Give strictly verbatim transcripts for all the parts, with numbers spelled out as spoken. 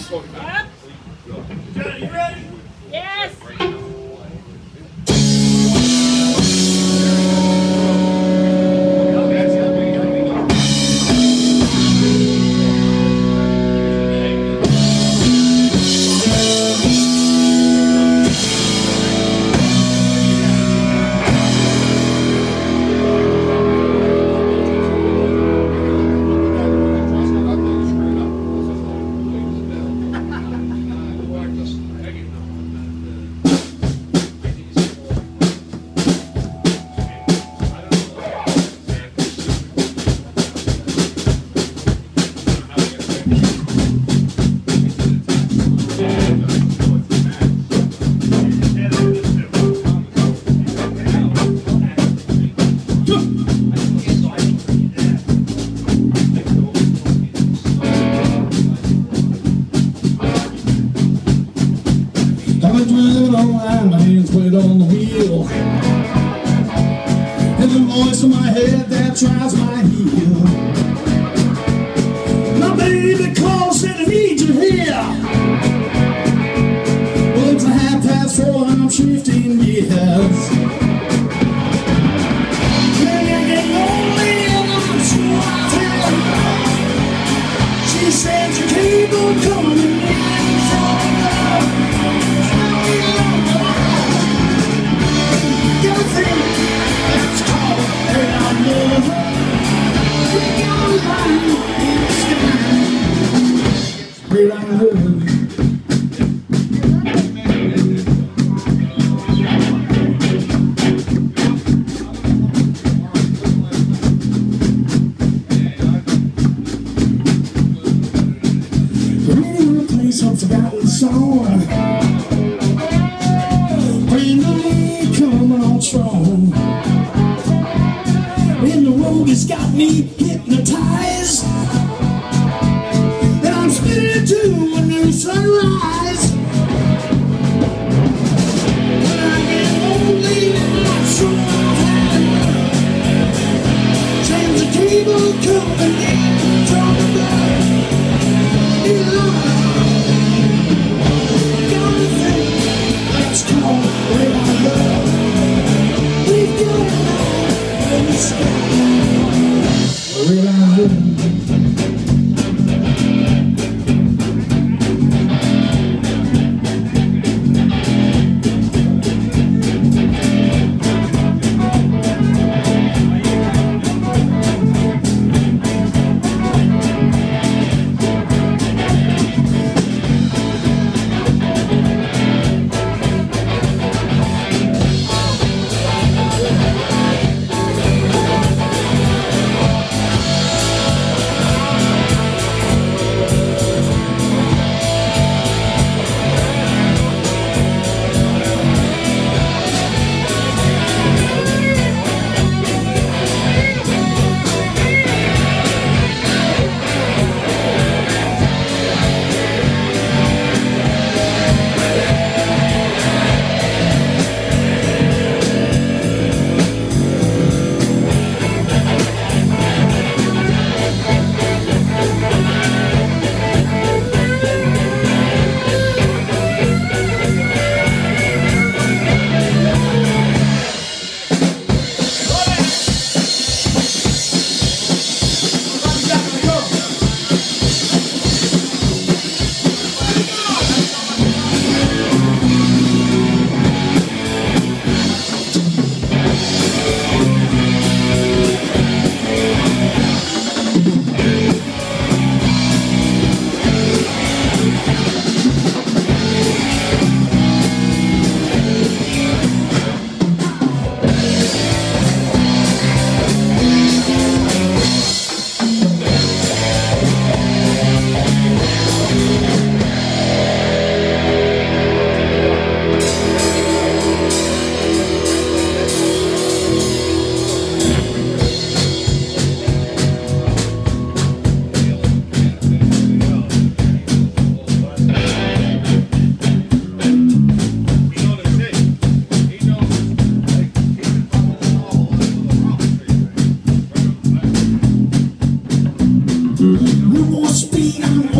Yep. Johnny, you ready? Yes. My hands wet on the wheel, and the voice in my head that tries my heel. My baby calls and I need you here. Well, it's a half past four and I'm shifting gears. When I get lonely and I'm sure I'll tell. She said your cable coming in from above. That's called Hey I'm Love. We got light in the sky. Hey I'm Love. The radio plays some forgotten song. Bring the lead, come on strong. And the road has got me hypnotized, and I'm spinning to a new sunrise. When I get lonely and I'm sure I've had, change the cable coming in from above. You know, got a thing that's called Hey I'm Love. We've got it all in the sky. Hey I'm Love.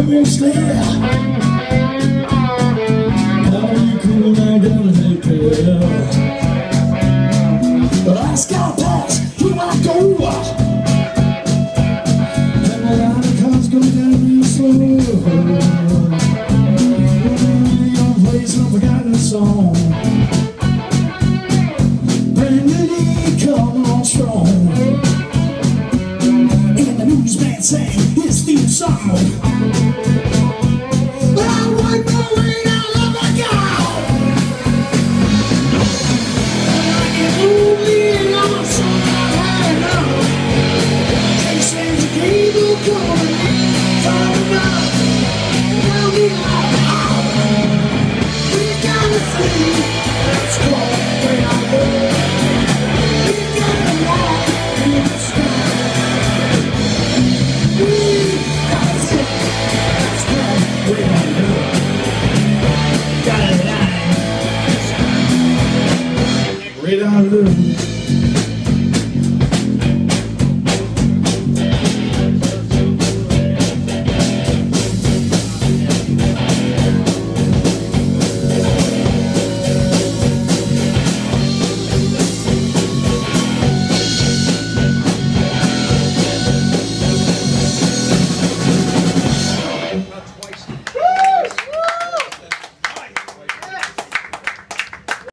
almost there. Now you cool and I gotta take care. But I scout past, here I go. And a lot of cars go down real slow. Young place, a forgotten song. Brand new day, coming on strong. And the newsman sang his theme song. But I want no way out of the God. And I can only on some I know. They say the cable coming, far enough. Now we are out. We gotta flee. Let's go where I go. We gotta walk in the sky. We gotta flee. Let's go where I go. Gotta lie. Where I live.